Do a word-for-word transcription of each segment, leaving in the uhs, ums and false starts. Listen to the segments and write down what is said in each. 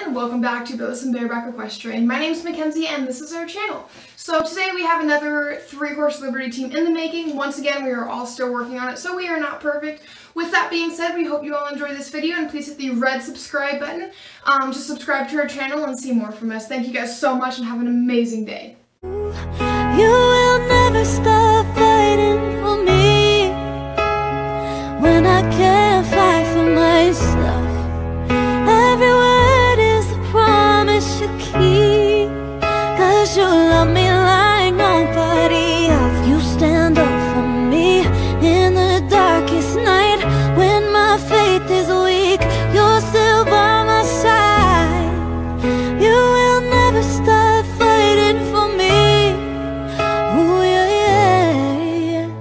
and welcome back to Bows and Bareback Equestrian. My name is Mackenzie and this is our channel. So today we have another three-horse Liberty team in the making. Once again, we are all still working on it, so we are not perfect. With that being said, we hope you all enjoy this video, and please hit the red subscribe button um, to subscribe to our channel and see more from us. Thank you guys so much and have an amazing day. You will never stop fighting for me when I can't fight for myself. Every word is a promise you keep, 'cause you love me like nobody else. You stand up for me in the darkest night when my faith is weak. You're still by my side. You will never stop fighting for me. Ooh, yeah, yeah, yeah.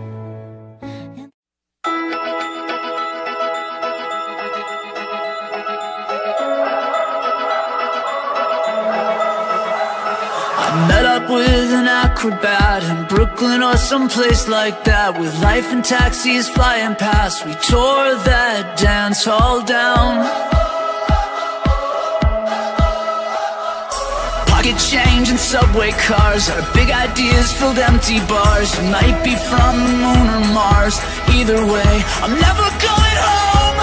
I met up with an acrobat in Brooklyn or someplace like that, with life and taxis flying past. We tore that dance hall down. Pocket change and subway cars, our big ideas filled empty bars. You might be from the moon or Mars, either way, I'm never going home.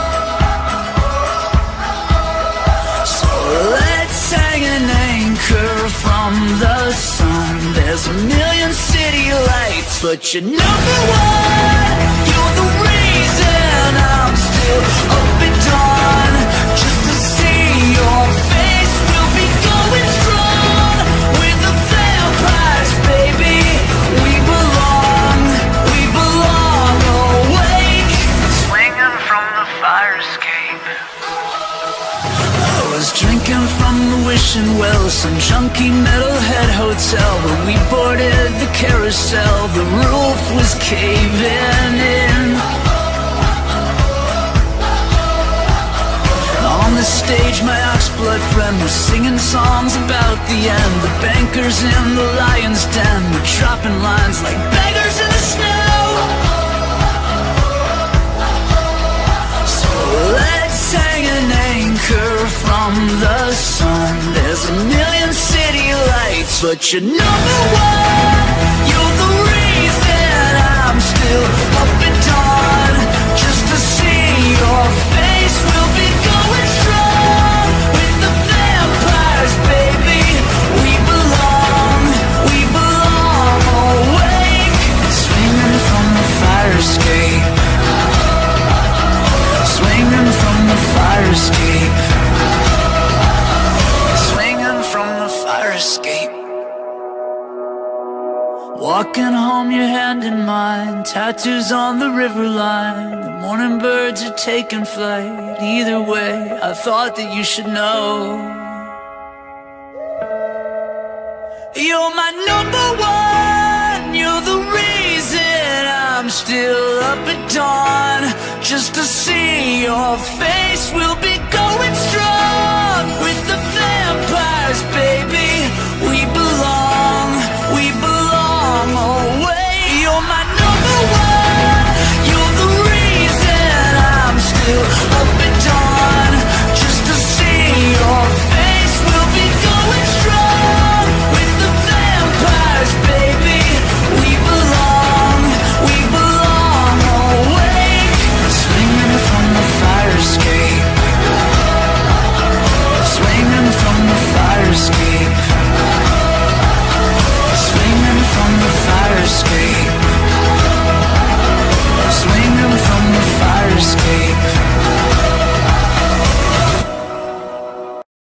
So let's hang an anchor from the sun. There's a million city lights, but you're number one. You're the reason I'm still up at dawn, just to see your face. We'll be going strong with the vampires, baby. We belong, we belong. Awake, swinging from the fire escape. I was drinking from the wishing well, some junky metalhead hotel. When we boarded the carousel, the roof was caving in. On the stage, my oxblood friend was singing songs about the end. The bankers in the lion's den were dropping lines like beggars in the snow. So let's hang an anchor from the sun. There's a million city lights, but you're number one. You're the reason I'm still up at dawn, just to see your face. We'll be going strong with the vampires, baby. We belong, we belong. Awake, swinging from the fire escape, swinging from the fire escape, swinging from the fire escape. Walking home, your hand in mine, tattoos on the river line. The morning birds are taking flight. Either way, I thought that you should know. You're my number one. You're the reason I'm still up at dawn, just to see your face. We'll be going